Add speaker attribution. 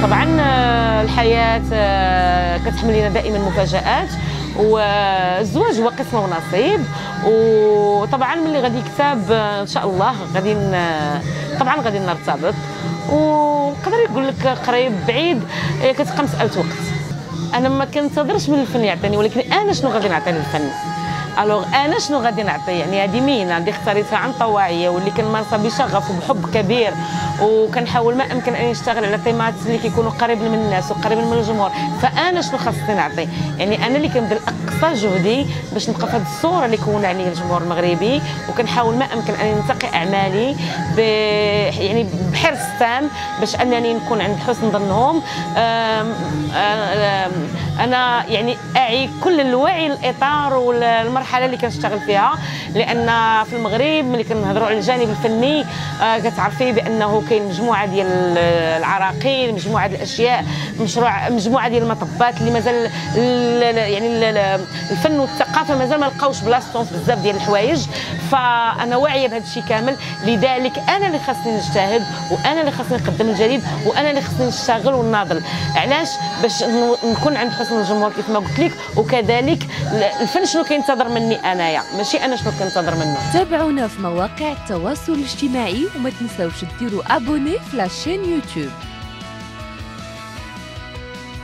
Speaker 1: طبعا الحياه كتحمل لنا دائما مفاجآت، والزواج هو قسمه ونصيب. وطبعا ملي غادي يكتب ان شاء الله طبعا غادي نرتبط، ونقدر يقول لك قريب بعيد كتبقى مساله وقت. انا ما كنتظرش من الفن يعطيني، ولكن انا شنو غادي نعطي للفن. الوغ انا شنو غادي نعطي؟ يعني هذه مهنه اللي اختاريتها عن طواعيه واللي كنمارسها بشغف وبحب كبير، وكنحاول ما امكن اني نشتغل على تيمات اللي كيكونوا قريبين من الناس وقريبين من الجمهور. فانا شنو خاصني نعطي؟ يعني انا اللي كنبذل اقصى جهدي باش نبقى في هذه الصوره اللي كون عليه الجمهور المغربي، وكنحاول ما امكن اني ننتقي اعمالي يعني بحرص تام باش انني نكون عند حسن ظنهم. انا يعني اعي كل الوعي الاطار والمرحله اللي كنشتغل فيها، لان في المغرب ملي كنهضروا على الجانب الفني كتعرفي بانه كاين مجموعه ديال العراقيل، مجموعه ديال الاشياء، مجموعه ديال المطبات اللي مازال يعني الفن والثقافه مازال ما لقاوش بلاصتهم في بزاف ديال الحوايج. فانا واعيه بهذا الشيء كامل، لذلك انا اللي خاصني نجتهد، وانا اللي خاصني نقدم الجديد، وانا اللي خاصني نشتغل ونناضل. علاش؟ باش نكون عند حسن الجمهور كيف ما قلت لك، وكذلك الفن شنو كينتظر مني انايا، ماشي انا شنو كنتظر منه.
Speaker 2: تابعونا في مواقع التواصل الاجتماعي، وما تنساوش ديروا ابوني في لاشين يوتيوب.